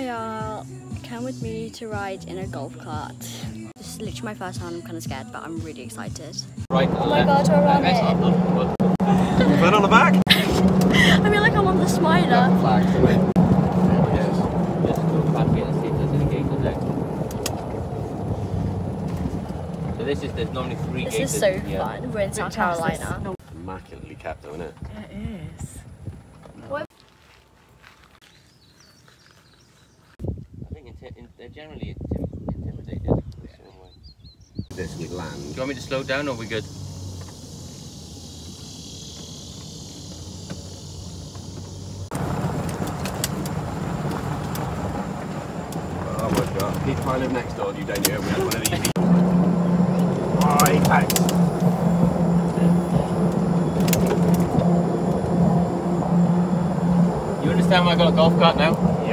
Hi y'all, come with me to ride in a golf cart. This is literally my first time. I'm kind of scared, but I'm really excited. Right, oh my god, we're on it. Flat on the back? I feel like I'm on the spider. So this is, there's normally 3 gates. This is so fun. We're in South Carolina. Immaculately kept though, isn't it? It is. I think they're generally intimidated in some way. This we land. Do you want me to slow down or are we good? Oh my god. Pete, I live next door to you, don't you? We had one of these. Oh, Apex. You understand why I got a golf cart now? Yeah.